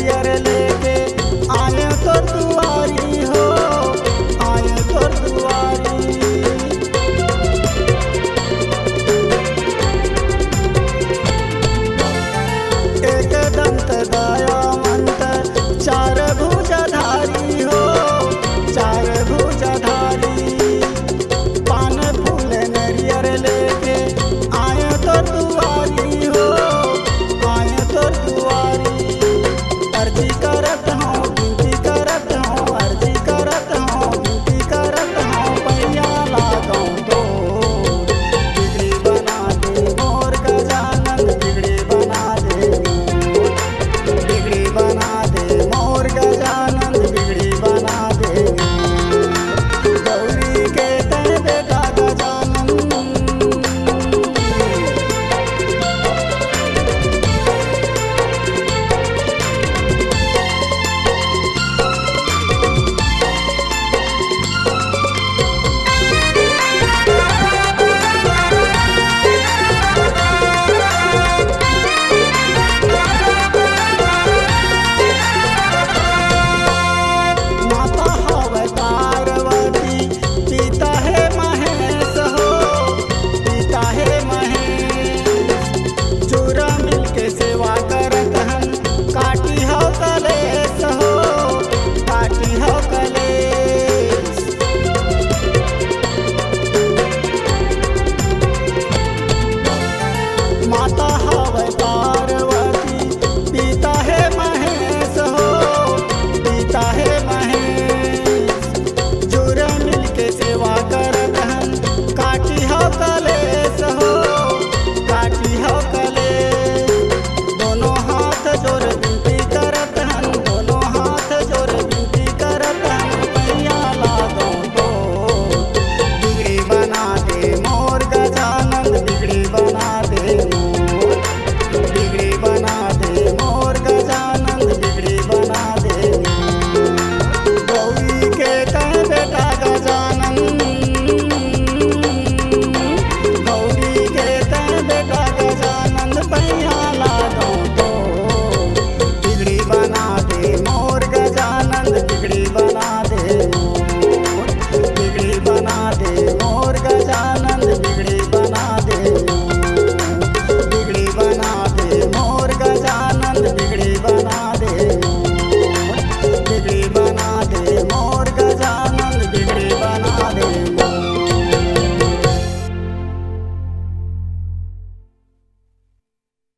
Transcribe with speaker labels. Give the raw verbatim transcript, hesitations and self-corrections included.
Speaker 1: नरियर लेके आए तोर दुआरी हो, आए तोर दुआरी। एक दंत दयावंत चार भुजधारी हो, चार भुजधारी। पान फूल नरियर लेके आए तोर दुआरी हो, आए तोर दुआरी। अर्जी करत हूँ विनती करत हूँ, अर्जी करत हूँ विनती करत हूँ, पैया लागो तो बिगड़ी बना दे मोर गजानन, बिगड़ी बना दे, बिगड़ी बना दे।